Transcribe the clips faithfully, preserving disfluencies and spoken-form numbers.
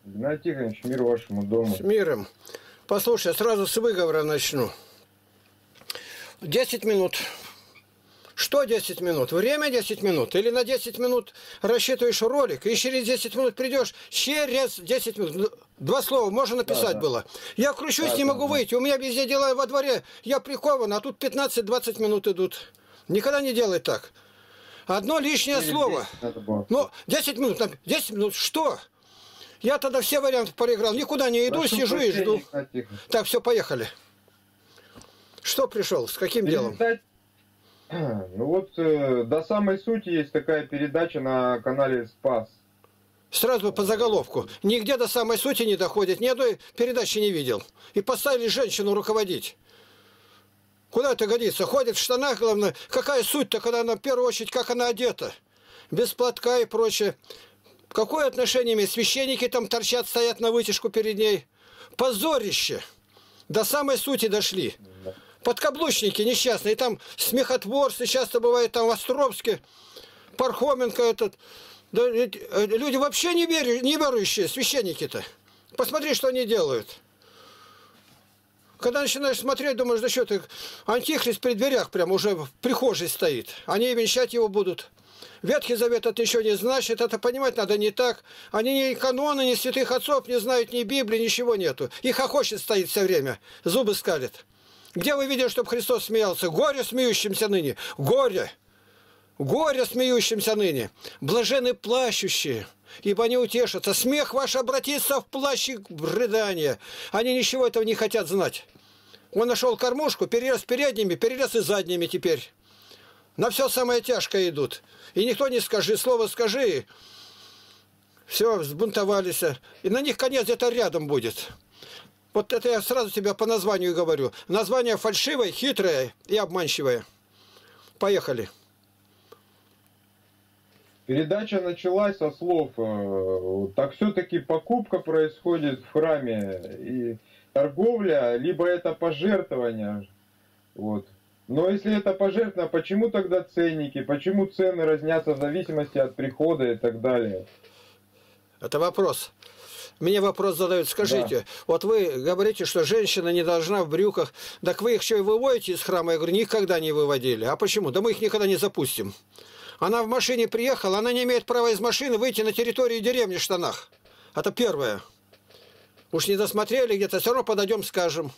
Игнатий Тихонович, мир вашему дому. С миром. Послушай, сразу с выговора начну. Десять минут. Что десять минут? Время десять минут? Или на десять минут рассчитываешь ролик, и через десять минут придешь? Через десять минут. Два слова можно написать да, да. было. Я кручусь, да, не да, могу да. выйти. У меня везде дела во дворе. Я прикован, а тут пятнадцать-двадцать минут идут. Никогда не делай так. Одно лишнее через слово. Ну, десять минут. десять минут. Что? Я тогда все варианты проиграл. Никуда не иду, Прошу сижу и жду. Так, все, поехали. Что пришел? С каким Передать... делом? Ну вот, э, до самой сути есть такая передача на канале Спас. Сразу по заголовку. Нигде до самой сути не доходит. Ни одной передачи не видел. И поставили женщину руководить. Куда это годится? Ходит в штанах, главное. Какая суть-то, когда она, в первую очередь, как она одета? Без платка и прочее. Какое отношение имеет? Священники там торчат, стоят на вытяжку перед ней. Позорище. До самой сути дошли. Подкаблучники несчастные. Там смехотворцы часто бывают, там в Островске. Пархоменко этот. Да, люди вообще не, верю, не верующие, священники-то. Посмотри, что они делают. Когда начинаешь смотреть, думаешь, да что ты, антихрист при дверях прям уже в прихожей стоит. Они венчать его будут. Ветхий Завет это еще не значит, это понимать надо не так. Они ни каноны, ни святых отцов не знают, ни Библии, ничего нету. И хохочет стоит все время, зубы скалит. Где вы видели, чтобы Христос смеялся? Горе смеющимся ныне. Горе. Горе смеющимся ныне. Блажены плачущие, ибо они утешатся. Смех ваш обратится в плач и в рыдание. Они ничего этого не хотят знать. Он нашел кормушку, перерез передними, перерез и задними теперь. На все самое тяжкое идут. И никто не скажи, слово скажи. Все, взбунтовались. И на них конец где-то рядом будет. Вот это я сразу тебя по названию говорю. Название фальшивое, хитрое и обманчивое. Поехали. Передача началась со слов. Так все-таки покупка происходит в храме. И торговля, либо это пожертвование. Вот. Но если это пожертвование, почему тогда ценники? Почему цены разнятся в зависимости от прихода и так далее? Это вопрос. Мне вопрос задают. Скажите, да. вот вы говорите, что женщина не должна в брюках. Так вы их что, и выводите из храма? Я говорю, никогда не выводили. А почему? Да мы их никогда не запустим. Она в машине приехала, она не имеет права из машины выйти на территорию деревни в штанах. Это первое. Уж не досмотрели где-то, все равно подойдем, скажем.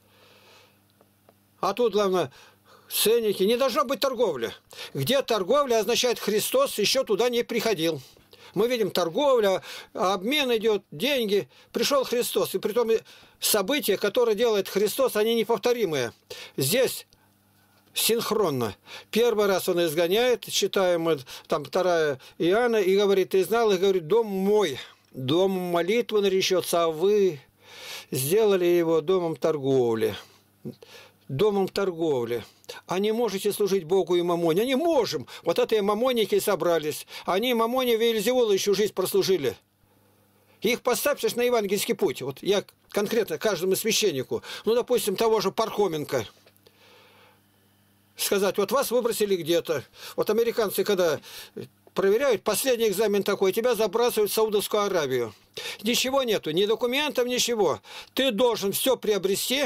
А тут, главное, ценники. Не должно быть торговли. Где торговля означает, Христос еще туда не приходил. Мы видим торговля, обмен идет, деньги. Пришел Христос. И притом события, которые делает Христос, они неповторимые. Здесь синхронно. Первый раз он изгоняет, читаем там вторая Иоанна, и говорит, ты знал, и говорит, дом мой, дом молитвы наречется, а вы сделали его домом торговли. Домом торговли. А не можете служить Богу и Мамоне? А не можем. Вот это и мамоники собрались. Они Мамоне Веельзевула еще жизнь прослужили. Их поставьте на евангельский путь. Вот я конкретно каждому священнику, ну, допустим, того же Пархоменко, сказать, вот вас выбросили где-то. Вот американцы, когда проверяют, последний экзамен такой, тебя забрасывают в Саудовскую Аравию. Ничего нету, ни документов, ничего. Ты должен все приобрести,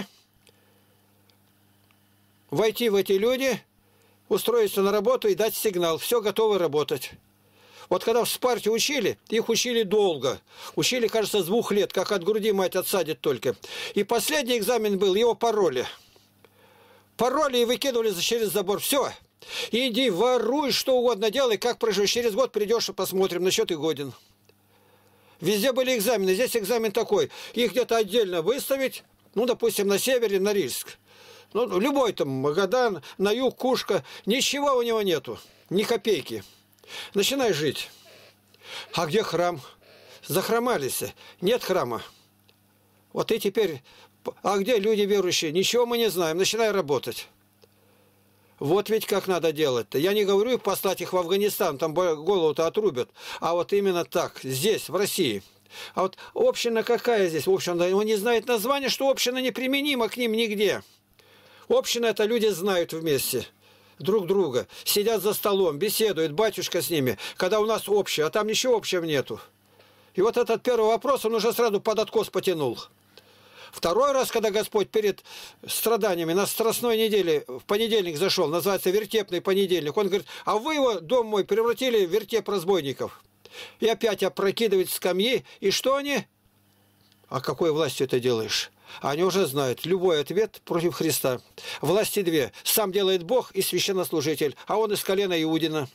войти в эти люди, устроиться на работу и дать сигнал. Все готово работать. Вот когда в Спарте учили, их учили долго. Учили, кажется, с двух лет, как от груди мать отсадит только. И последний экзамен был, его пароли. Пароли и выкидывали через забор. Все. Иди, воруй, что угодно делай, как проживешь. Через год придешь и посмотрим, на что ты годен. Везде были экзамены. Здесь экзамен такой. Их где-то отдельно выставить. Ну, допустим, на севере, на Рильск. Ну, любой там, Магадан, на юг, Кушка. Ничего у него нету. Ни копейки. Начинай жить. А где храм? Захромались. Нет храма. Вот и теперь... А где люди верующие? Ничего мы не знаем. Начинай работать. Вот ведь как надо делать-то. Я не говорю послать их в Афганистан, там голову-то отрубят. А вот именно так, здесь, в России. А вот община какая здесь? Община, он не знает названия, что община неприменима к ним нигде. Община — это люди знают вместе друг друга. Сидят за столом, беседуют, батюшка с ними. Когда у нас общее, а там ничего общего нету. И вот этот первый вопрос, он уже сразу под откос потянул. Второй раз, когда Господь перед страданиями на Страстной неделе в понедельник зашел, называется вертепный понедельник, он говорит, а вы его, дом мой, превратили в вертеп разбойников. И опять опрокидывают скамьи. И что они? А какой властью это делаешь? Они уже знают, любой ответ против Христа. Власти две. Сам делает Бог и священнослужитель, а он из колена Иудина.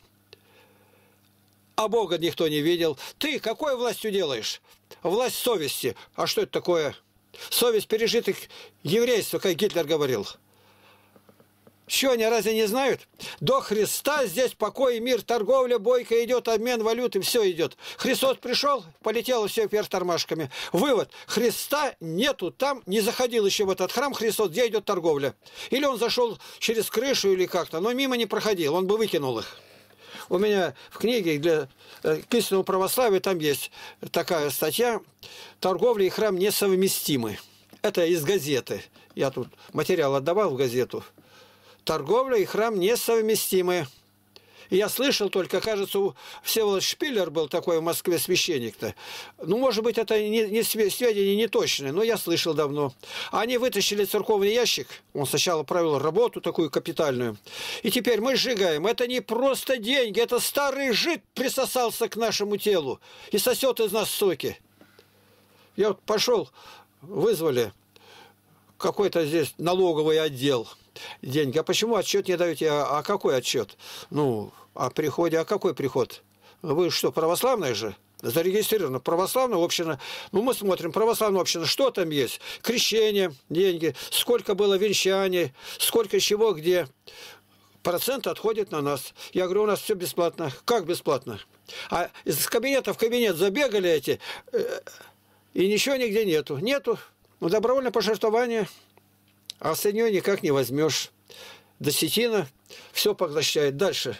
А Бога никто не видел. Ты какой властью делаешь? Власть совести. А что это такое? Совесть пережитых еврейства, как Гитлер говорил. Что, они разве не знают? До Христа здесь покой и мир, торговля, бойко идет, обмен валюты, все идет. Христос пришел, полетело все вверх тормашками. Вывод. Христа нету там, не заходил еще в этот храм Христос, где идет торговля. Или он зашел через крышу или как-то, но мимо не проходил, он бы выкинул их. У меня в книге для к истинному православию там есть такая статья «Торговля и храм несовместимы». Это из газеты. Я тут материал отдавал в газету. Торговля и храм несовместимы. И я слышал только, кажется, у Всеволод Шпиллер был такой в Москве священник-то. Ну, может быть, это не, не сведения не точные, но я слышал давно. Они вытащили церковный ящик. Он сначала провел работу такую капитальную. И теперь мы сжигаем. Это не просто деньги, это старый жид присосался к нашему телу и сосет из нас соки. Я вот пошел, вызвали какой-то здесь налоговый отдел. Деньги. А почему отчет не даете? А, а какой отчет? Ну, о приходе. А какой приход? Вы что, православная же? Зарегистрировано. Православная община. Ну, мы смотрим, православная община. Что там есть? Крещение, деньги. Сколько было венчаний, сколько чего, где. Процент отходит на нас. Я говорю, у нас все бесплатно. Как бесплатно? А из кабинета в кабинет забегали эти, и ничего нигде нету. Нету. Ну, добровольное пожертвование. А остальное никак не возьмешь. Десятина все поглощает. Дальше.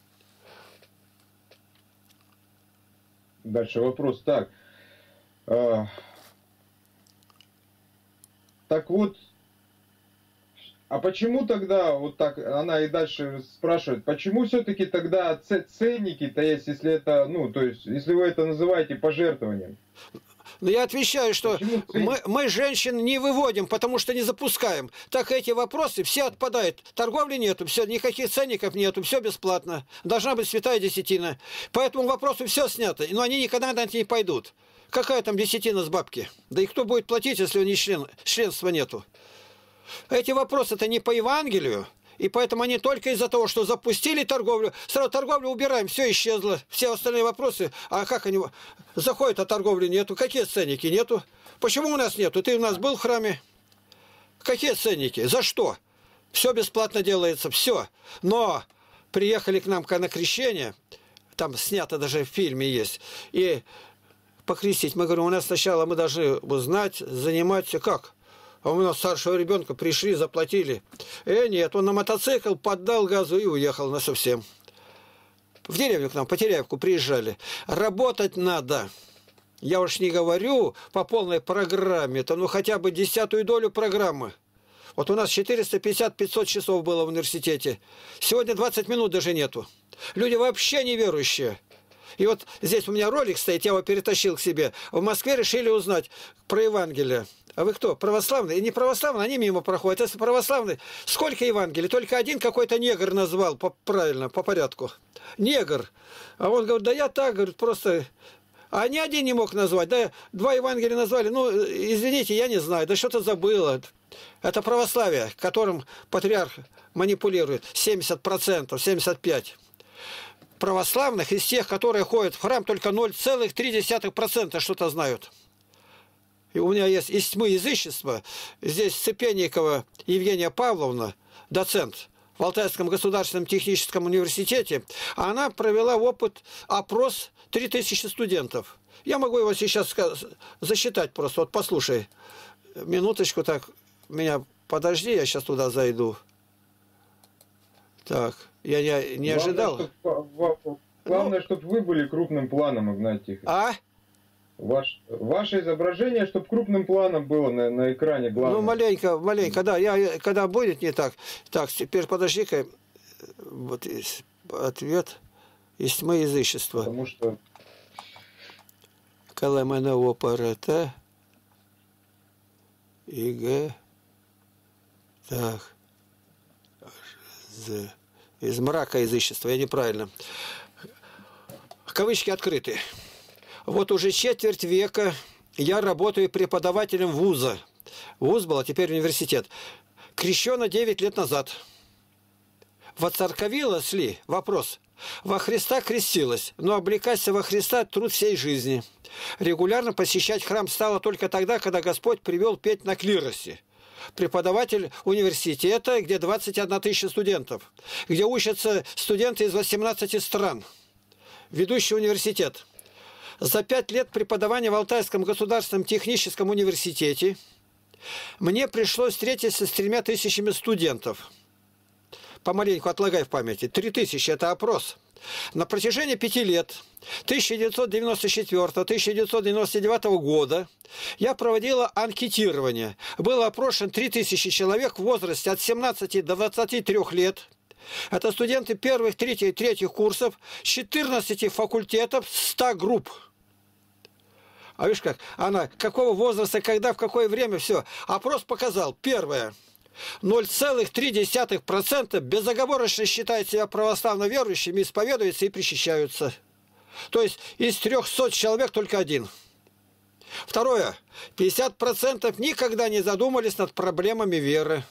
Дальше вопрос. Так. А, так вот, а почему тогда, вот так, она и дальше спрашивает, почему все-таки тогда ценники-то есть, если это, ну, то есть, если вы это называете пожертвованием? Но я отвечаю, что мы, мы женщин не выводим, потому что не запускаем. Так эти вопросы все отпадают. Торговли нету, все, никаких ценников нету, все бесплатно. Должна быть святая десятина. Поэтому вопросы все снято, но они никогда на это не пойдут. Какая там десятина с бабки? Да и кто будет платить, если у них член, членства нету? Эти вопросы-то не по Евангелию. И поэтому они только из-за того, что запустили торговлю, сразу торговлю убираем, все исчезло. Все остальные вопросы, а как они заходят, а торговли нету? Какие ценники? Нету. Почему у нас нету? Ты у нас был в храме? Какие ценники? За что? Все бесплатно делается, все. Но приехали к нам на крещение, там снято даже в фильме есть, и покрестить. Мы говорим, у нас сначала мы должны узнать, заниматься как? А у нас старшего ребенка пришли, заплатили. Э, нет, он на мотоцикл поддал газу и уехал насовсем. В деревню к нам, по Теряевку приезжали. Работать надо. Я уж не говорю по полной программе, то ну хотя бы десятую долю программы. Вот у нас четыреста пятьдесят — пятьсот часов было в университете. Сегодня двадцать минут даже нету. Люди вообще неверующие. И вот здесь у меня ролик стоит, я его перетащил к себе. В Москве решили узнать про Евангелие. А вы кто? Православные? И не православные, они мимо проходят. Если православные, сколько Евангелий? Только один какой-то негр назвал, по, правильно, по порядку. Негр. А он говорит, да я так, говорит, просто... А ни один не мог назвать. Да, два Евангелия назвали. Ну, извините, я не знаю. Да что-то забыла. Это православие, которым патриарх манипулирует. семьдесят процентов, семьдесят пять процентов. Православных из тех, которые ходят в храм, только ноль целых три десятых процента что-то знают. И у меня есть из тьмы язычества. Здесь Цепенникова Евгения Павловна, доцент в Алтайском государственном техническом университете. Она провела опыт, опрос три тысячи студентов. Я могу его сейчас засчитать просто. Вот послушай. Минуточку так. Меня подожди, я сейчас туда зайду. Так. Я не, не ожидал. Главное, чтобы, главное, чтобы вы были крупным планом, Игнатий Тихонович. А? Ваш, ваше изображение, чтобы крупным планом было на, на экране главное. Ну, маленько, маленько, да. Я, когда будет не так. Так, теперь подожди-ка. Вот ответ из тьмы язычества. Потому что... КЛМНО ПРТ. ИГ. Так. З. Из мрака язычества. Я неправильно. Кавычки открыты. Вот уже четверть века я работаю преподавателем вуза. Вуз был, а теперь университет. Крещено девять лет назад. Воцерковилась ли? Вопрос. Во Христа крестилась, но облекаться во Христа – труд всей жизни. Регулярно посещать храм стало только тогда, когда Господь привел петь на клиросе. Преподаватель университета, где двадцать одна тысяча студентов, где учатся студенты из восемнадцати стран. Ведущий университет. За пять лет преподавания в Алтайском государственном техническом университете мне пришлось встретиться с тремя тысячами студентов. Помаленьку отлагай в памяти. Три тысячи – это опрос. На протяжении пяти лет, тысяча девятьсот девяносто четвёртого — тысяча девятьсот девяносто девятого года, я проводила анкетирование. Было опрошено три тысячи человек в возрасте от семнадцати до двадцати трёх лет. Это студенты первых, третьих, третьих курсов, четырнадцати факультетов, ста групп. А видишь как? Она какого возраста, когда, в какое время, все. Опрос показал. Первое. ноль целых три десятых процента безоговорочно считают себя православно верующими, исповедуются и причащаются. То есть из трёхсот человек только один. Второе. пятьдесят процентов никогда не задумались над проблемами веры.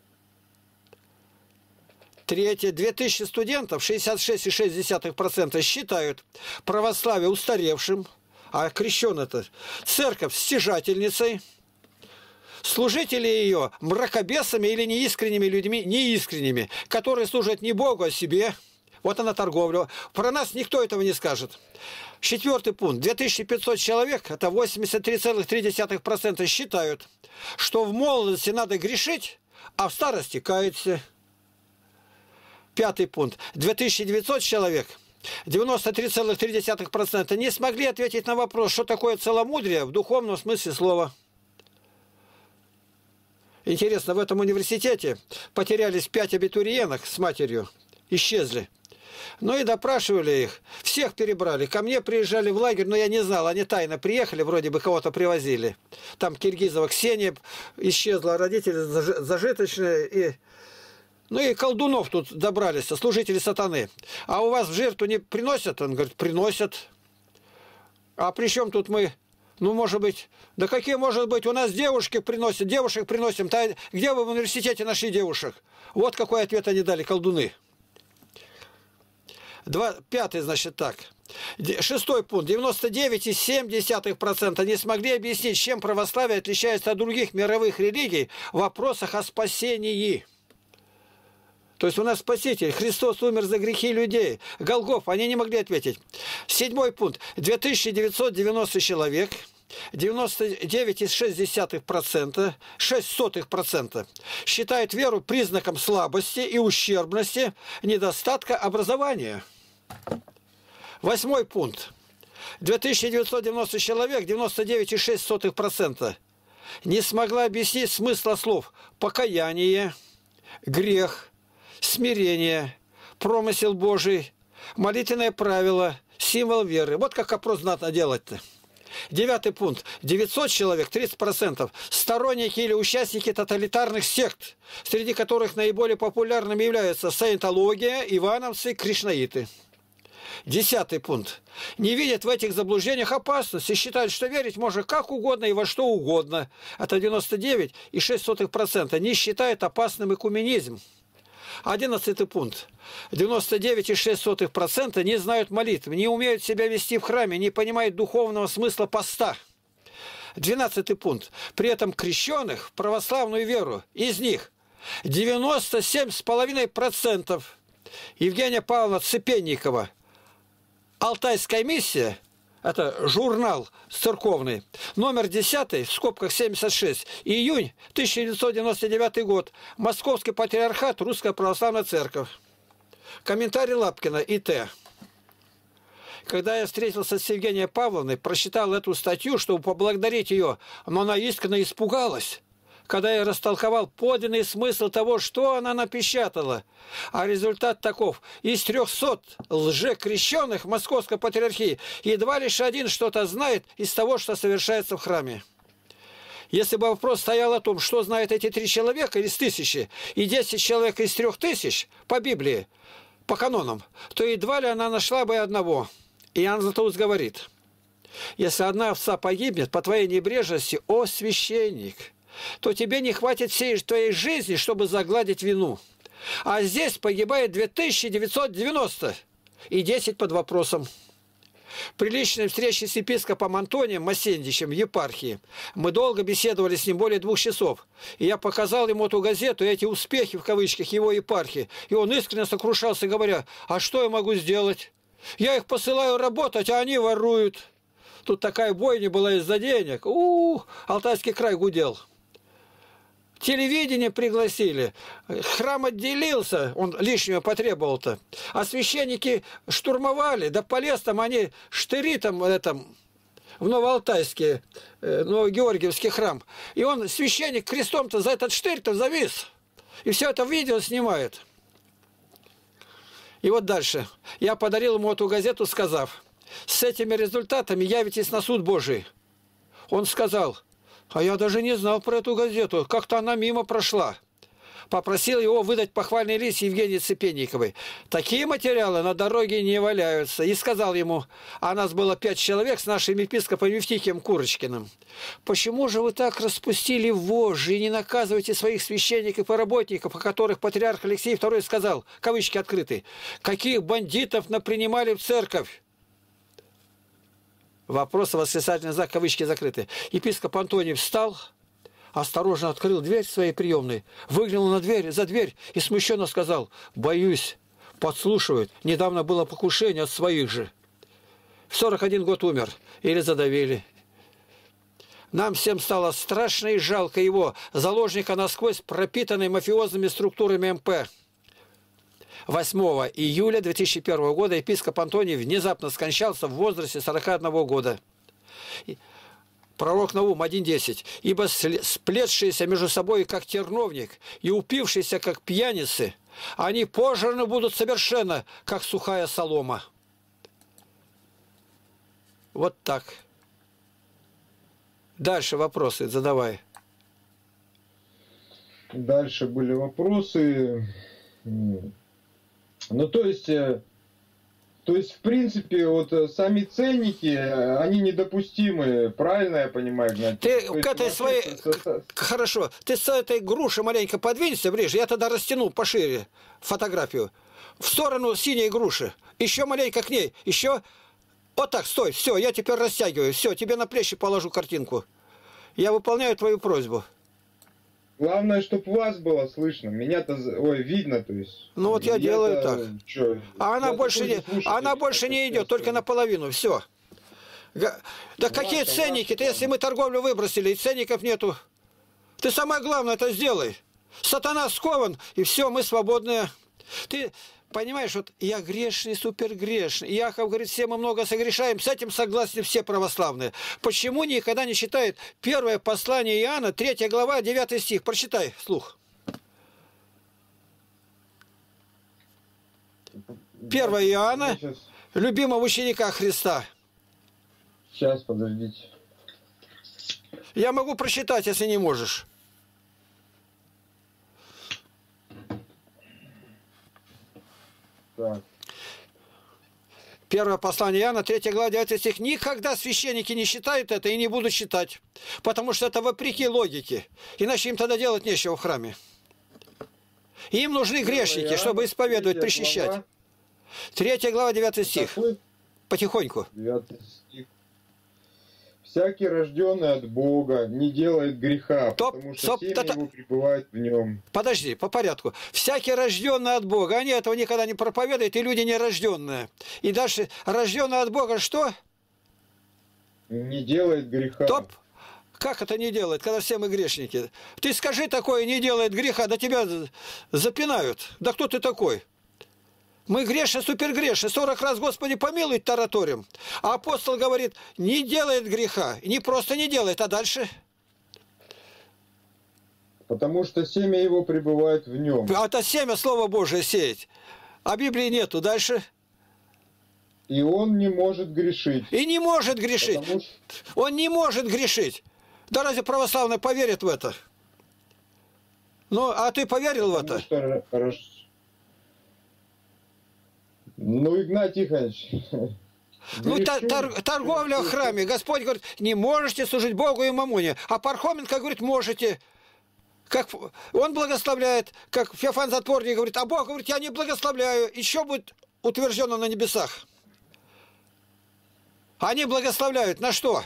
Третье. две тысячи студентов, шестьдесят шесть целых шесть десятых процента, считают православие устаревшим, а крещен это церковь стяжательницей, служители ее мракобесами или неискренними людьми, неискренними, которые служат не Богу, а себе. Вот она торговля. Про нас никто этого не скажет. Четвертый пункт. две тысячи пятьсот человек, это восемьдесят три целых три десятых процента, считают, что в молодости надо грешить, а в старости каяться. Пятый пункт. две тысячи девятьсот человек, девяносто три целых три десятых процента, не смогли ответить на вопрос, что такое целомудрие в духовном смысле слова. Интересно, в этом университете потерялись пять абитуриенток с матерью, исчезли. Ну и допрашивали их, всех перебрали. Ко мне приезжали в лагерь, но я не знал, они тайно приехали, вроде бы кого-то привозили. Там Киргизова Ксения исчезла, родители зажиточные. И... Ну и колдунов тут добрались, служители сатаны. А у вас в жертву не приносят? Он говорит, приносят. А при чем тут мы... Ну, может быть, да какие, может быть, у нас девушки приносят, девушек приносим. Та, где вы в университете нашли девушек? Вот какой ответ они дали, колдуны. Два, пятый, значит, так. Шестой пункт. девяносто девять целых семь десятых процента не смогли объяснить, чем православие отличается от других мировых религий в вопросах о спасении. То есть у нас Спаситель, Христос умер за грехи людей. Голгоф, они не могли ответить. Седьмой пункт. две тысячи девятьсот девяносто человек, девяносто девять целых шесть десятых процента, шесть сотых процента считают веру признаком слабости и ущербности, недостатка образования. Восьмой пункт. две тысячи девятьсот девяносто человек, девяносто девять целых шесть сотых процента не смогла объяснить смысла слов покаяние, грех, смирение, промысел Божий, молитвенное правило, символ веры. Вот как опрос надо делать-то. Девятый пункт. девятьсот человек, тридцать процентов, сторонники или участники тоталитарных сект, среди которых наиболее популярными являются саентология, ивановцы, кришнаиты. Десятый пункт. Не видят в этих заблуждениях опасности, считают, что верить можно как угодно и во что угодно. Это девяносто девять целых шесть сотых процента. Не считают опасным экуменизм. Одиннадцатый пункт. девяносто девять целых шесть сотых процента не знают молитвы, не умеют себя вести в храме, не понимают духовного смысла поста. Двенадцатый пункт. При этом крещенных в православную веру, из них девяносто семь целых пять десятых процента. Евгения Павловна Цепенникова, «Алтайская миссия», это журнал церковный, номер десятый, в скобках семьдесят шесть, июнь тысяча девятьсот девяносто девятый год, Московский патриархат, Русская православная церковь. Комментарий Лапкина, И Т Когда я встретился с Евгенией Павловной, прочитал эту статью, чтобы поблагодарить ее, но она искренне испугалась. когда я растолковал подлинный смысл того, что она напечатала. А результат таков. Из трехсот лжекрещенных Московской Патриархии едва лишь один что-то знает из того, что совершается в храме. Если бы вопрос стоял о том, что знают эти три человека из тысячи, и десять человек из трех тысяч по Библии, по канонам, то едва ли она нашла бы одного. Иоанн Златоуст говорит: если одна овца погибнет по твоей небрежности, о священник, то тебе не хватит всей твоей жизни, чтобы загладить вину. А здесь погибает две тысячи девятьсот девяносто, и десять под вопросом. При личной встрече с епископом Антонием Массендичем в епархии мы долго беседовали с ним, более двух часов. И я показал ему эту газету, эти успехи, в кавычках, его епархии. И он искренне сокрушался, говоря: а что я могу сделать? Я их посылаю работать, а они воруют. Тут такая бойня была из-за денег. У-у-у, Алтайский край гудел. Телевидение пригласили, храм отделился, он лишнего потребовал-то. А священники штурмовали, да полез там они, штыри там, этом, в Новоалтайске, Новогеоргиевский храм. И он, священник, крестом-то за этот штырь-то завис. И все это видео снимает. И вот дальше. Я подарил ему эту газету, сказав: с этими результатами явитесь на суд Божий. Он сказал: а я даже не знал про эту газету, как-то она мимо прошла. Попросил его выдать похвальный лист Евгении Цепенниковой. Такие материалы на дороге не валяются. И сказал ему: а нас было пять человек с нашим епископом Евтихием Курочкиным. Почему же вы так распустили вожжи и не наказываете своих священников и работников, о которых патриарх Алексей второй сказал, кавычки открыты, каких бандитов напринимали в церковь? Вопрос, восклицательный знак, кавычки закрыты. Епископ Антоний встал, осторожно открыл дверь своей приемной, выглянул на дверь, за дверь и смущенно сказал: боюсь, подслушивают, недавно было покушение от своих же. В сорок один год умер, или задавили. Нам всем стало страшно и жалко его, заложника насквозь пропитанной мафиозными структурами эм пэ. восьмого июля две тысячи первого года епископ Антоний внезапно скончался в возрасте сорока одного года. Пророк Наум один десять. «Ибо сплетшиеся между собой, как терновник, и упившиеся, как пьяницы, они пожраны будут совершенно, как сухая солома». Вот так. Дальше вопросы задавай. Дальше были вопросы. Ну, то есть, то есть, в принципе, вот сами ценники, они недопустимы, правильно я понимаю, Игнатий? Ты то к этой своей... Со... Хорошо, ты с этой груши маленько подвинься ближе, я тогда растяну пошире фотографию. В сторону синей груши, еще маленько к ней, еще... Вот так, стой, все, я теперь растягиваю, все, тебе на плечи положу картинку. Я выполняю твою просьбу. Главное, чтобы вас было слышно. Меня-то, ой, видно, то есть. Ну вот я делаю так. Чё? А она Я больше не, она больше не идет, только наполовину, все. Да ну, какие ладно, ценники-то, если мы торговлю выбросили, и ценников нету. Ты самое главное это сделай. Сатана скован, и все, мы свободные. Ты понимаешь, вот я грешный, супергрешный. Иаков говорит, все мы много согрешаем. С этим согласны все православные. Почему никогда не читают первое послание Иоанна, третья глава, девятый стих? Прочитай вслух. первое Иоанна, сейчас... любимого ученика Христа. Сейчас, подождите. Я могу прочитать, если не можешь. Так. Первое послание Иоанна, третья глава, девятый стих. Никогда священники не считают это и не будут считать. Потому что это вопреки логике. Иначе им тогда делать нечего в храме. Им нужны грешники, Иоанна, чтобы исповедовать, причащать. Глава. Третья глава, девятый стих. Какой? Потихоньку. Девятый стих. Всякий, рожденный от Бога, не делает греха, Топ, потому что стоп, семя та, его пребывает в нем. Подожди, по порядку. Всякий, рожденный от Бога, они этого никогда не проповедуют, и люди нерожденные. И дальше, рожденный от Бога, что? Не делает греха. Топ. Как это не делает, когда все мы грешники? Ты скажи такое, не делает греха, да тебя запинают. Да кто ты такой? Мы грешны, супергрешны, сорок раз Господи помилуй тараторим. А апостол говорит, не делает греха. Не просто не делает, а дальше? Потому что семя его пребывает в нем. А это семя Слово Божие сеять. А Библии нету. Дальше. И он не может грешить. И не может грешить. Потому что... Он не может грешить. Да разве православные поверят в это? Ну, а ты поверил Потому в это? Что... Ну, Игнат Тихонович... Ну, тор торговля в храме. Господь говорит, не можете служить Богу и мамоне. А Пархоменко говорит, можете. Как он благословляет, как Феофан Затворник говорит, а Бог говорит, я не благословляю. Еще будет утверждено на небесах. Они благословляют. На что?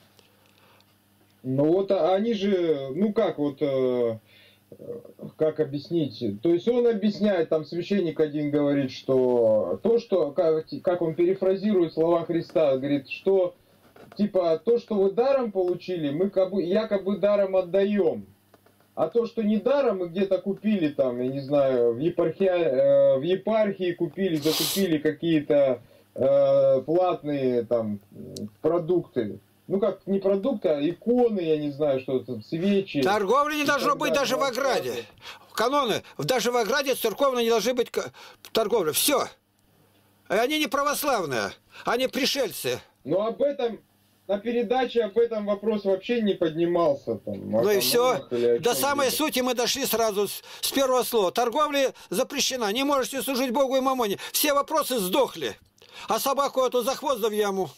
Ну вот они же, ну как вот, э, как объяснить? То есть он объясняет, там священник один говорит, что то, что, как, как он перефразирует слова Христа, говорит, что типа то, что вы даром получили, мы как бы, якобы даром отдаем. А то, что не даром, мы где-то купили там, я не знаю, в епархии, э, в епархии купили, закупили какие-то э, платные там продукты. Ну как, не продукты, а иконы, я не знаю, что там, свечи. Торговли не должно быть даже в ограде. Каноны, даже в ограде церковной не должны быть торговли. Все. И они не православные, они пришельцы. Но об этом... На передаче об этом вопрос вообще не поднимался. Там, ну и все. До самой сути мы дошли сразу с, с первого слова. Торговля запрещена. Не можете служить Богу и мамоне. Все вопросы сдохли. А собаку эту за хвост да в яму.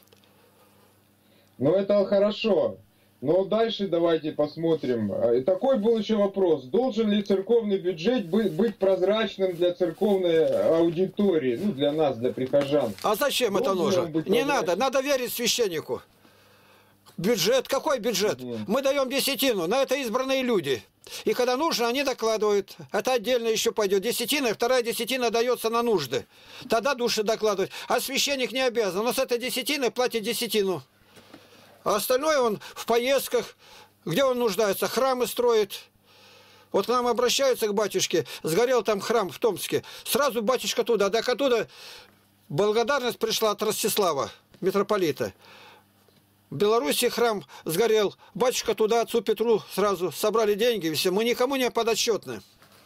Ну это хорошо. Но дальше давайте посмотрим. И такой был еще вопрос. Должен ли церковный бюджет быть, быть прозрачным для церковной аудитории? Ну, для нас, для прихожан. А зачем Должен это нужно? Не надо. Надо верить священнику. Бюджет? Какой бюджет? Mm. Мы даем десятину. На это избранные люди. И когда нужно, они докладывают. Это отдельно еще пойдет. Десятина, вторая десятина дается на нужды. Тогда души докладывают. А священник не обязан. Но с этой десятиной платит десятину. А остальное он в поездках, где он нуждается, храмы строит. Вот к нам обращаются к батюшке, сгорел там храм в Томске. Сразу батюшка туда, так оттуда благодарность пришла от Ростислава, митрополита. В Беларуси храм сгорел, батюшка туда, отцу Петру сразу собрали деньги, все. Мы никому не подотчетны.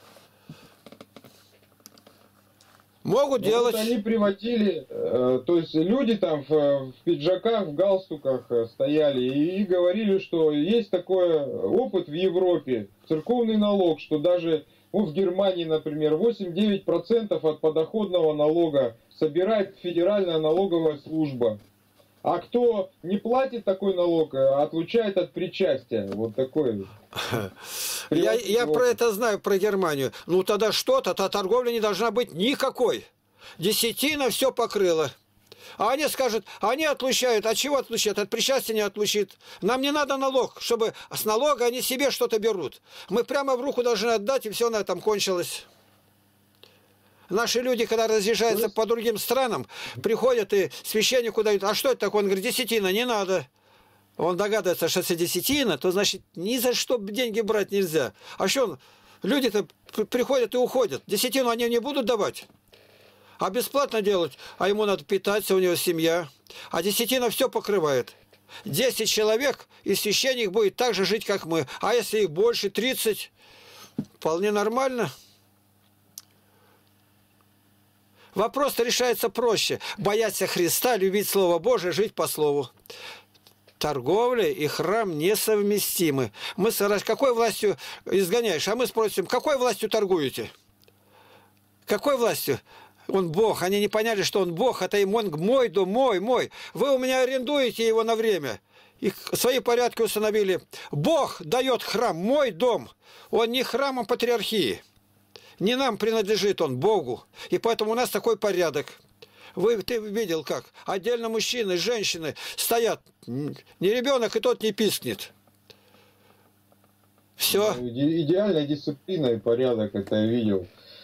Могут ну, делать. Вот они приводили, э, то есть люди там в, в пиджаках, в галстуках э, стояли и, и говорили, что есть такой опыт в Европе, церковный налог, что даже ну, в Германии, например, восемь-девять процентов от подоходного налога собирает федеральная налоговая служба. А кто не платит такой налог, отлучает от причастия. Вот такой. Я, я про это знаю, про Германию. Ну тогда что-то, то торговля не должна быть никакой. Десятина все покрыла. А они скажут, они отлучают. От чего отлучают? От причастия не отлучит. Нам не надо налог, чтобы с налога они себе что-то берут. Мы прямо в руку должны отдать, и все на этом кончилось. Наши люди, когда разъезжаются по другим странам, приходят и священнику дают. А что это такое? Он говорит, десятина, не надо. Он догадывается, что это десятина, то значит ни за что деньги брать нельзя. А что, люди-то приходят и уходят. Десятину они не будут давать. А бесплатно делать, а ему надо питаться, у него семья. А десятина все покрывает. десять человек, и священник будет так же жить, как мы. А если их больше, тридцать, вполне нормально. Вопрос решается проще. Бояться Христа, любить Слово Божие, жить по Слову. Торговля и храм несовместимы. Мы с какой властью изгоняешь? А мы спросим, какой властью торгуете? Какой властью? Он Бог. Они не поняли, что он Бог. Это им он мой дом, мой, мой. Вы у меня арендуете его на время. И свои порядки установили. Бог дает храм, мой дом. Он не храмом патриархии. Не нам принадлежит он, Богу. И поэтому у нас такой порядок. Вы, ты видел как? Отдельно мужчины, женщины стоят. Не ребенок, и тот не пискнет. Все. Идеальная дисциплина и порядок, это я видел.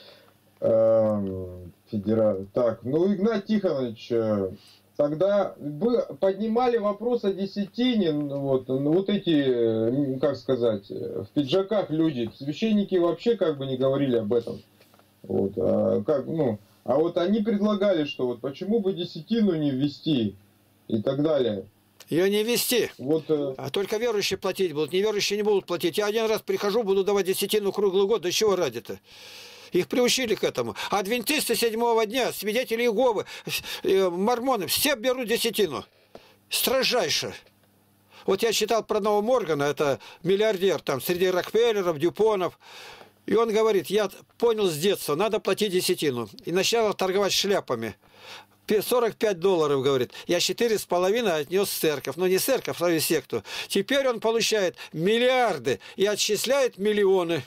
Федерал. Так, ну, Игнат Тихонович, тогда вы поднимали вопрос о десятине, вот, ну, вот эти, как сказать, в пиджаках люди, священники вообще как бы не говорили об этом. Вот, а, как, ну, а вот они предлагали, что вот почему бы десятину не ввести и так далее. Ее не вести. Вот, э, А только верующие платить будут. Неверующие не будут платить. Я один раз прихожу, буду давать десятину круглый год. Да чего ради-то? Их приучили к этому. Адвентисты седьмого дня, свидетели Иеговы, э, мормоны, все берут десятину. Строжайше. Вот я читал про одного Моргана, это миллиардер, там, среди Рокфеллеров, Дюпонов. И он говорит, я понял с детства, надо платить десятину. И начал торговать шляпами. сорок пять долларов, говорит. Я четыре с половиной отнес в церковь. Но не церковь, а в секту. Теперь он получает миллиарды и отчисляет миллионы.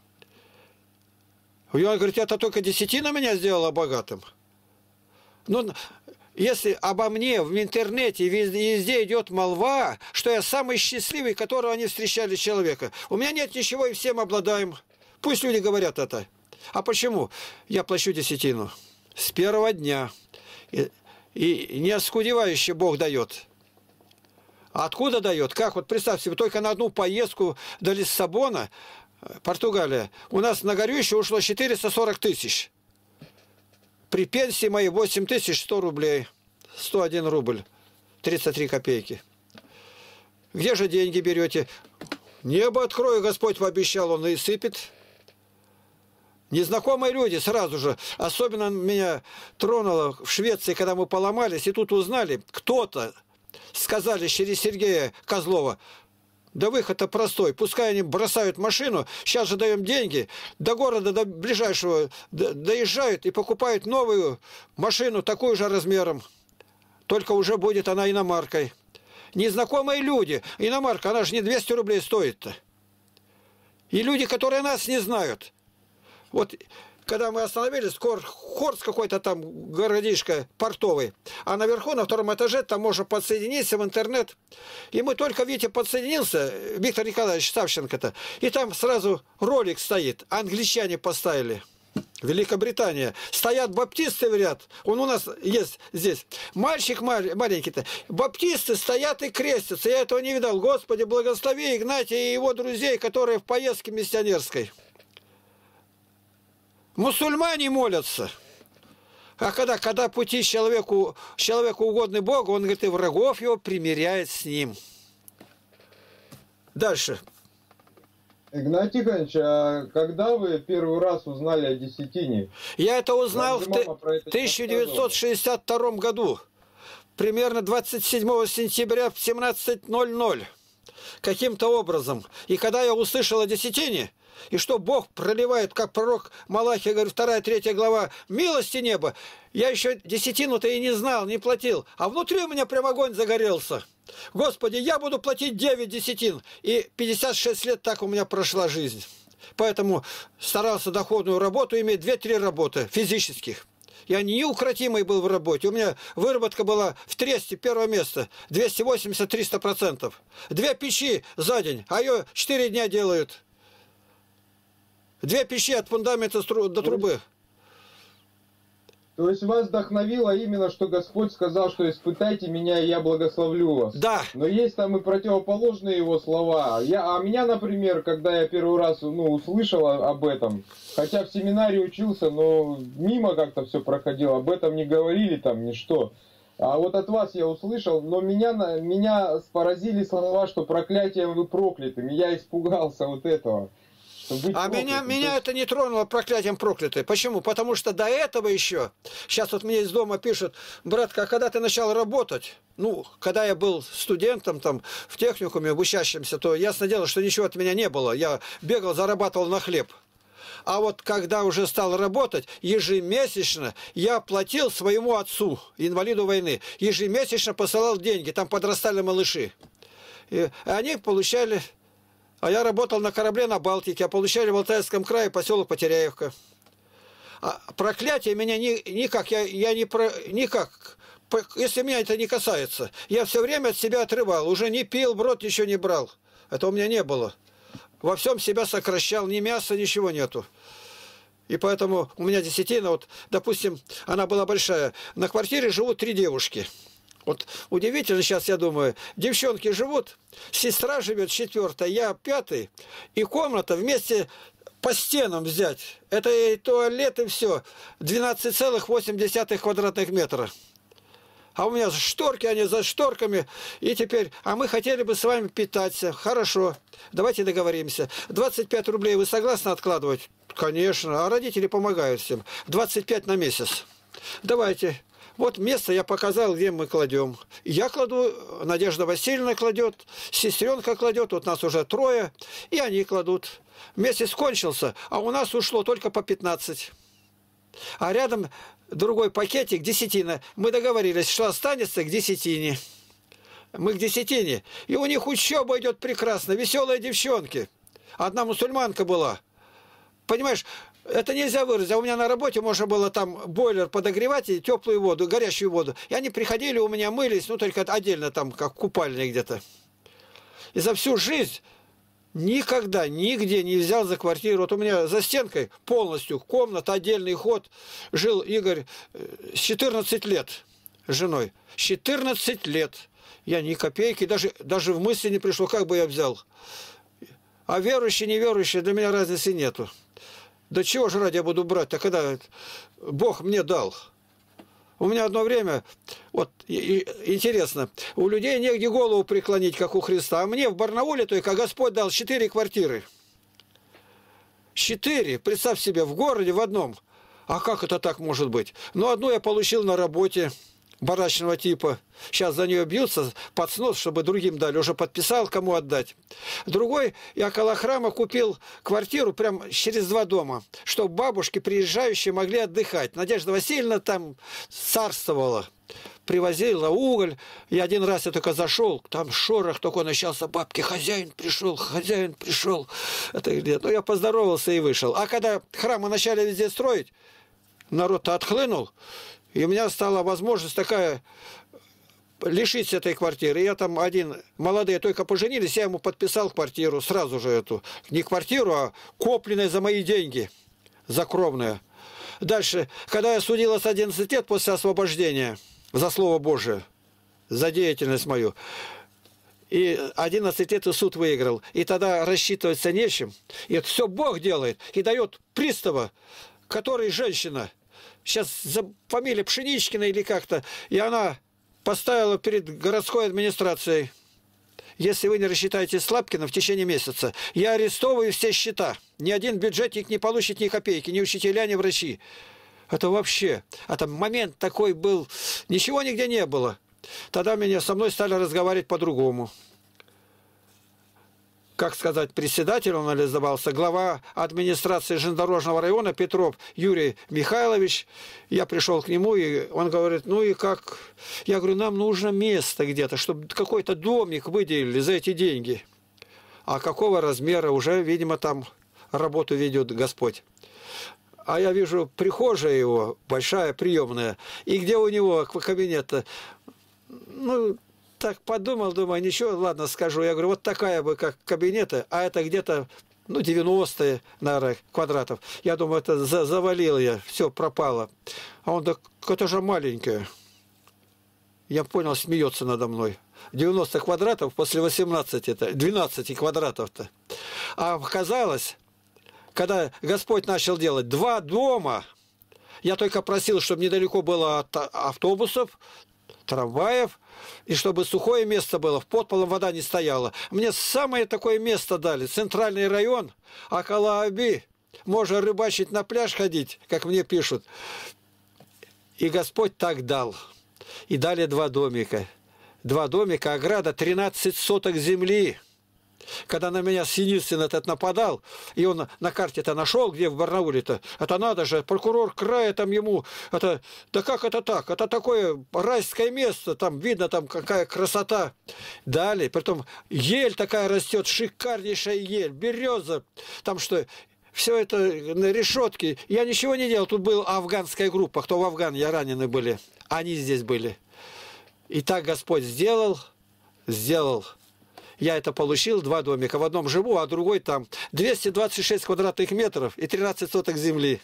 И он говорит, это только десятина меня сделала богатым. Ну, если обо мне в интернете везде, везде идет молва, что я самый счастливый, которого они встречали человека. У меня нет ничего, и всем обладаем. Пусть люди говорят это. А почему? Я плачу десятину. С первого дня. И, и не оскудевающе Бог дает. А откуда дает? Как? Вот представьте, вы только на одну поездку до Лиссабона, Португалия, у нас на горючее ушло четыреста сорок тысяч. При пенсии моей восемь тысяч сто рублей. сто один рубль. тридцать три копейки. Где же деньги берете? Небо открою, Господь пообещал, Он и сыпет. Незнакомые люди сразу же, особенно меня тронуло в Швеции, когда мы поломались, и тут узнали, кто-то, сказали через Сергея Козлова, да выход-то простой, пускай они бросают машину, сейчас же даем деньги, до города, до ближайшего доезжают и покупают новую машину, такую же размером, только уже будет она иномаркой. Незнакомые люди, иномарка, она же не двести рублей стоит-то. И люди, которые нас не знают. Вот, когда мы остановились, Хорс какой-то там городишко портовый, а наверху, на втором этаже, там можно подсоединиться в интернет. И мы только, видите, подсоединился, Виктор Николаевич Савченко-то, и там сразу ролик стоит, англичане поставили. Великобритания. Стоят баптисты в ряд. Он у нас есть здесь. Мальчик маленький-то. Баптисты стоят и крестятся. Я этого не видал. Господи, благослови Игнатия и его друзей, которые в поездке миссионерской. Мусульмане молятся. А когда, когда пути человеку, человеку угодны Богу, он говорит, и врагов его примиряет с ним. Дальше. Игнатий Тихонович, а когда вы первый раз узнали о десятине? Я это узнал в тысяча девятьсот шестьдесят втором году. Примерно двадцать седьмого сентября в семнадцать ноль ноль. Каким-то образом. И когда я услышал о десятине, и что Бог проливает, как пророк Малахия, говорит, вторая, третья глава, милости неба, я еще десятину-то и не знал, не платил. А внутри у меня прям огонь загорелся. Господи, я буду платить девять десятин. И пятьдесят шесть лет так у меня прошла жизнь. Поэтому старался доходную работу иметь, две-три работы физических. Я неукротимый был в работе. У меня выработка была в Тресте первое место. двести восемьдесят - триста процентов. Две печи за день, а ее четыре дня делают. Две печи от фундамента до трубы. То есть вас вдохновило именно, что Господь сказал, что испытайте меня, и я благословлю вас. Да. Но есть там и противоположные его слова. Я, а меня, например, когда я первый раз ну, услышал об этом, хотя в семинаре учился, но мимо как-то все проходило, об этом не говорили там, ничто. А вот от вас я услышал, но меня, меня поразили слова, что проклятием вы прокляты. Я испугался вот этого. А меня, меня это не тронуло проклятием проклятое. Почему? Потому что до этого еще, сейчас вот мне из дома пишут, братка, а когда ты начал работать, ну, когда я был студентом там в техникуме, обучающимся, то ясно дело, что ничего от меня не было. Я бегал, зарабатывал на хлеб. А вот когда уже стал работать, ежемесячно я платил своему отцу, инвалиду войны, ежемесячно посылал деньги, там подрастали малыши. И они получали... А я работал на корабле на Балтике, а получали в Алтайском крае поселок Потеряевка. А проклятие меня ни, никак, я, я не про, никак, если меня это не касается. Я все время от себя отрывал, уже не пил, в рот ничего не брал. Это у меня не было. Во всем себя сокращал, ни мяса, ничего нету. И поэтому у меня десятина, вот, допустим, она была большая. На квартире живут три девушки. Вот удивительно сейчас, я думаю, девчонки живут, сестра живет четвертая, я пятый, и комната вместе по стенам взять. Это и туалет, и все. двенадцать целых восемь десятых квадратных метра. А у меня шторки, они за шторками. И теперь, а мы хотели бы с вами питаться. Хорошо, давайте договоримся. двадцать пять рублей вы согласны откладывать? Конечно. А родители помогают всем. двадцать пять на месяц. Давайте. Вот место я показал, где мы кладем. Я кладу, Надежда Васильевна кладет, сестренка кладет, вот нас уже трое, и они кладут. Месяц кончился, а у нас ушло только по пятнадцать. А рядом другой пакетик, десятина. Мы договорились, что останется к десятине. Мы к десятине. И у них учеба идет прекрасно, веселые девчонки. Одна мусульманка была. Понимаешь, это нельзя выразить. А у меня на работе можно было там бойлер подогревать и теплую воду, горячую воду. И они приходили, у меня мылись, ну только отдельно там, как купальня где-то. И за всю жизнь никогда, нигде не взял за квартиру. Вот у меня за стенкой полностью комната, отдельный ход. Жил Игорь с четырнадцати лет с женой. четырнадцать лет. Я ни копейки, даже, даже в мысли не пришло, как бы я взял. А верующий, неверующий, для меня разницы нету. Да чего же ради я буду брать-то, когда Бог мне дал? У меня одно время, вот и, и, интересно, у людей негде голову преклонить, как у Христа. А мне в Барнауле только Господь дал четыре квартиры. Четыре, представь себе, в городе в одном. А как это так может быть? Ну, одну я получил на работе барачного типа. Сейчас за нее бьются под снос, чтобы другим дали. Уже подписал, кому отдать. Другой, я около храма купил квартиру прям через два дома, чтобы бабушки, приезжающие, могли отдыхать. Надежда Васильевна там царствовала. Привозила уголь. И один раз я только зашел, там шорох такой начался. Бабки, хозяин пришел, хозяин пришел. Это где? Ну, я поздоровался и вышел. А когда храмы начали везде строить, народ-то отхлынул. И у меня стала возможность такая лишить этой квартиры. Я там один, молодые только поженились, я ему подписал квартиру, сразу же эту. Не квартиру, а купленную за мои деньги, закромная. Дальше, когда я судилась одиннадцать лет после освобождения за Слово Божие, за деятельность мою, и одиннадцать лет и суд выиграл. И тогда рассчитываться нечем. И это все Бог делает. И дает пристава, который женщина. Сейчас за фамилия Пшеничкина или как-то, и она поставила перед городской администрацией: если вы не рассчитаете Слабкина в течение месяца, я арестовываю все счета. Ни один бюджетник не получит ни копейки, ни учителя, ни врачи. Это вообще, это момент такой был, ничего нигде не было. Тогда меня со мной стали разговаривать по-другому. Как сказать, председатель он назывался, глава администрации железнодорожного района Петров Юрий Михайлович. Я пришел к нему, и он говорит: ну и как? Я говорю: нам нужно место где-то, чтобы какой-то домик выделили за эти деньги. А какого размера? Уже, видимо, там работу ведет Господь. А я вижу прихожая его, большая, приемная. И где у него кабинет-то? Ну, так подумал, думаю, ничего, ладно, скажу. Я говорю, вот такая бы, как кабинеты, а это где-то, ну, девяносто, наверное, квадратов. Я думаю, это за завалил я, все, пропало. А он так, это же маленькое. Я понял, смеется надо мной. девяносто квадратов после восемнадцати, это, двенадцати квадратов-то. А оказалось, когда Господь начал делать два дома, я только просил, чтобы недалеко было от автобусов, трамваев, и чтобы сухое место было, в подполом вода не стояла. Мне самое такое место дали, центральный район, около Аби, можно рыбачить, на пляж ходить, как мне пишут. И Господь так дал. И дали два домика. Два домика, ограда, тринадцать соток земли. Когда на меня Синицын этот нападал, и он на карте-то нашел, где в Барнауле-то, это надо же, прокурор края там ему, это, да как это так, это такое райское место, там видно, там какая красота. Дали, притом ель такая растет, шикарнейшая ель, береза, там что, все это на решетке. Я ничего не делал, тут была афганская группа, кто в Афгане ранены были, они здесь были. И так Господь сделал, сделал. Я это получил, два домика. В одном живу, а другой там. двести двадцать шесть квадратных метров и тринадцать соток земли.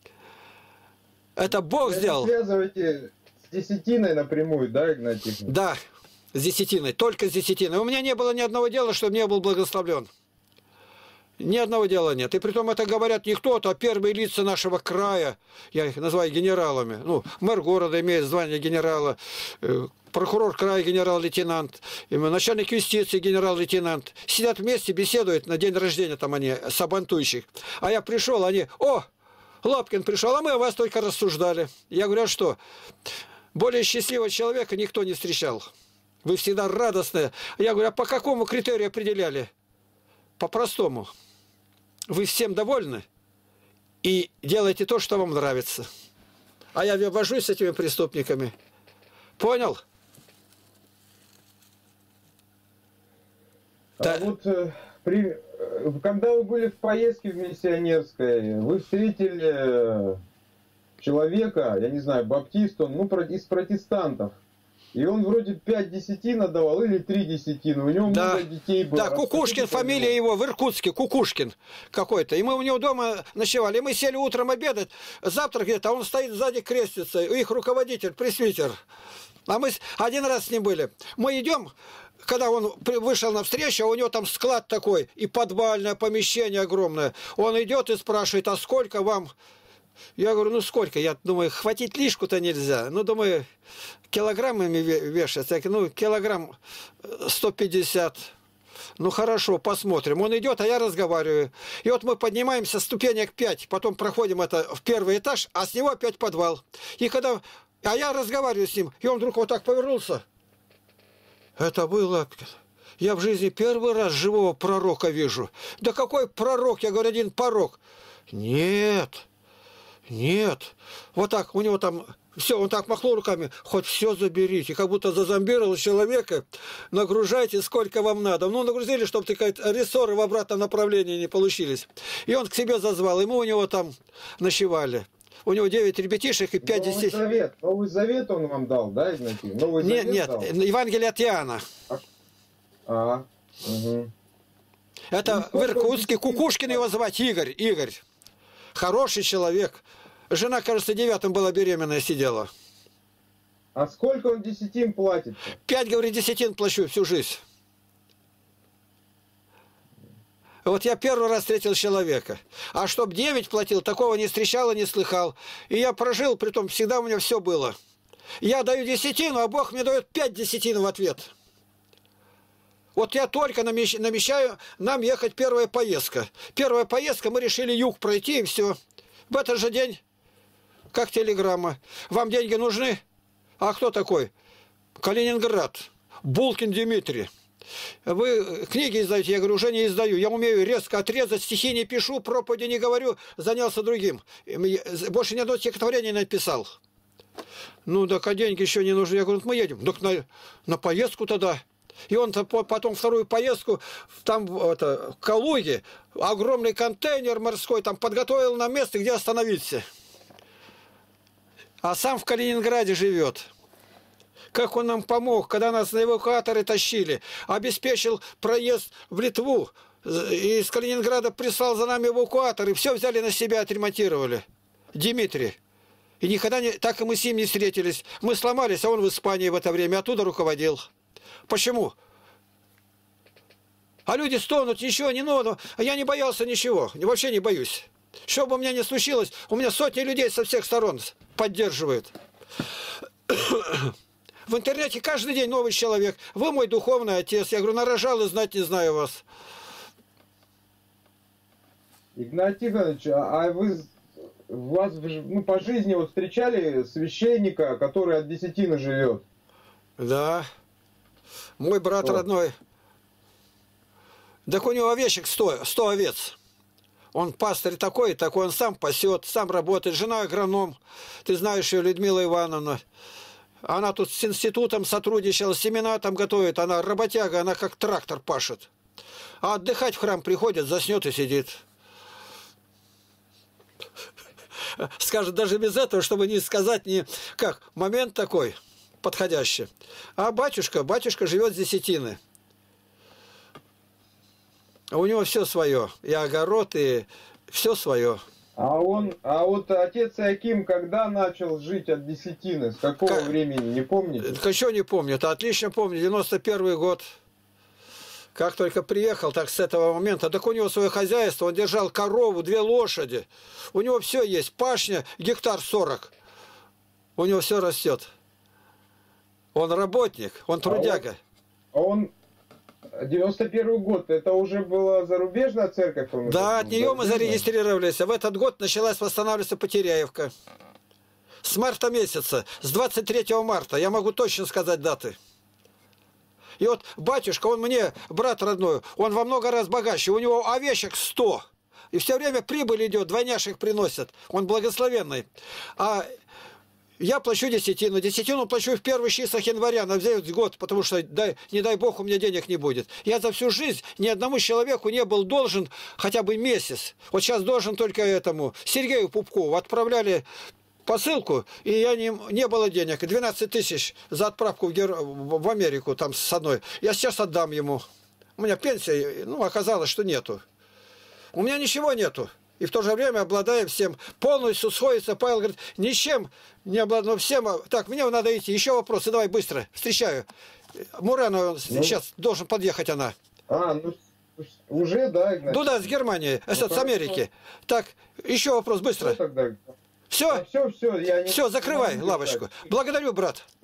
Это Бог Вы сделал. связываете с десятиной напрямую, да, Игнатий? Да, с десятиной. Только с десятиной. У меня не было ни одного дела, чтобы не был благословлен. Ни одного дела нет. И притом это говорят не кто-то, а первые лица нашего края. Я их называю генералами. Ну, мэр города имеет звание генерала, прокурор края генерал-лейтенант, начальник юстиции генерал-лейтенант. Сидят вместе, беседуют на день рождения, там они, сабантуйщик. А я пришел, они, о, Лапкин пришел, а мы о вас только рассуждали. Я говорю, а что? Более счастливого человека никто не встречал. Вы всегда радостные. Я говорю, а по какому критерию определяли? По-простому. Вы всем довольны и делаете то, что вам нравится. А я вожусь с этими преступниками. Понял? А Да. вот э, при, э, когда вы были в поездке в миссионерской, вы встретили человека, я не знаю, баптист, он, ну, из протестантов. И он вроде пять десятин отдавал или три десятины. У него Да. много детей было. Да, Кукушкин, фамилия его в Иркутске, Кукушкин какой-то. И мы у него дома ночевали. И мы сели утром обедать, завтрак где-то, а он стоит сзади, крестится. Их руководитель, пресвитер. А мы один раз с ним были. Мы идем, когда он вышел навстречу, а у него там склад такой, и подвальное помещение огромное. Он идет и спрашивает, а сколько вам... Я говорю, ну сколько? Я думаю, хватить лишку-то нельзя. Ну, думаю, килограммами вешать. Ну, килограмм сто пятьдесят. Ну, хорошо, посмотрим. Он идет, а я разговариваю. И вот мы поднимаемся ступенек пять, потом проходим это в первый этаж, а с него опять подвал. И когда... А я разговариваю с ним, и он вдруг вот так повернулся. Это был Лапкин. Я в жизни первый раз живого пророка вижу. Да какой пророк? Я говорю, один порок. Нет... Нет. Вот так, у него там, все, он так махнул руками, хоть все заберите, как будто зазомбировал человека, нагружайте сколько вам надо. Ну, нагрузили, чтобы такие рессоры в обратном направлении не получились. И он к себе зазвал, и мы у него там ночевали. У него девять ребятишек и пять Новый детей. Завет. Новый Завет он вам дал, да, Игнатий? Новый Нет, Завет нет, дал? Евангелие от Иоанна. А, угу. Это Ну, в Иркутске, сколько он Кукушкин его звать, Игорь, Игорь. Хороший человек. Жена, кажется, девятым была беременная, сидела. А сколько он десятин платит? Пять, говорит, десятин плачу всю жизнь. Вот я первый раз встретил человека. А чтоб девять платил, такого не встречал и не слыхал. И я прожил, притом всегда у меня все было. Я даю десятину, а Бог мне дает пять десятин в ответ. Вот я только намечаю нам ехать первая поездка. Первая поездка, мы решили юг пройти, и все. В этот же день, как телеграмма. Вам деньги нужны? А кто такой? Калининград. Булкин Дмитрий. Вы книги издаете? Я говорю, уже не издаю. Я умею резко отрезать, стихи не пишу, проповеди не говорю, занялся другим. Больше ни одного стихотворения не написал. Ну, так а деньги еще не нужны. Я говорю, мы едем. Так на, на поездку тогда. И он потом вторую поездку, там это, в Калуге, огромный контейнер морской, там подготовил на место, где остановиться. А сам в Калининграде живет. Как он нам помог, когда нас на эвакуаторы тащили, обеспечил проезд в Литву, и из Калининграда прислал за нами эвакуатор, и все взяли на себя, отремонтировали. Дмитрий. И никогда не, так и мы с ним не встретились. Мы сломались, а он в Испании в это время оттуда руководил. Почему? А люди стонут, ничего не надо. А я не боялся ничего, вообще не боюсь. Что бы у меня ни случилось, у меня сотни людей со всех сторон поддерживают. В интернете каждый день новый человек. Вы мой духовный отец. Я говорю, нарожал и знать не знаю вас. Игнатий Иванович, а вы вас ну, по жизни вот встречали священника, который от десятины живет? Да. Мой брат О. родной. Так у него овечек сто, сто овец. Он пастырь такой, такой, он сам пасет, сам работает. Жена агроном. Ты знаешь ее, Людмила Ивановна. Она тут с институтом сотрудничала, семена там готовит. Она работяга, она как трактор пашет. А отдыхать в храм приходит, заснет и сидит. Скажет даже без этого, чтобы не сказать, не как, момент такой подходящий. А батюшка, батюшка живет с десятины. У него все свое. И огород, и все свое. А он, а вот отец Иаким когда начал жить от десятины? С какого как... времени, не помните? Еще не помню. Это отлично помню. девяносто первый год. Как только приехал, так с этого момента, так у него свое хозяйство, он держал корову, две лошади. У него все есть, пашня, гектар сорок. У него все растет. Он работник, он трудяга. А он, девяносто первый год, это уже была зарубежная церковь? Да, от нее мы зарегистрировались. А в этот год началась восстанавливаться Потеряевка. С марта месяца, с двадцать третьего марта, я могу точно сказать даты. И вот батюшка, он мне, брат родной, он во много раз богаче, у него овечек сто. И все время прибыль идет, двойняшек приносят. Он благословенный. А я плачу десятину. Десятину плачу в первых числах января на весь год, потому что, дай, не дай бог, у меня денег не будет. Я за всю жизнь ни одному человеку не был должен хотя бы месяц. Вот сейчас должен только этому Сергею Пупкову. Отправляли посылку, и я не, не было денег. двенадцать тысяч за отправку в, Гер... в Америку там с одной. Я сейчас отдам ему. У меня пенсия, ну, оказалось, что нету. У меня ничего нету. И в то же время обладаем всем. Полностью сходится. Павел говорит, ничем не обладаем, всем. Так, мне надо идти. Еще вопросы, давай быстро. Встречаю. Мурена, ну, сейчас должен подъехать она. А, ну, уже, да, Игнатий? Ну да, с Германии, ну, с Америки. Так, еще вопрос, быстро. Все, тогда? Все? А, все, все, я не... Все, закрывай лавочку. Благодарю, брат.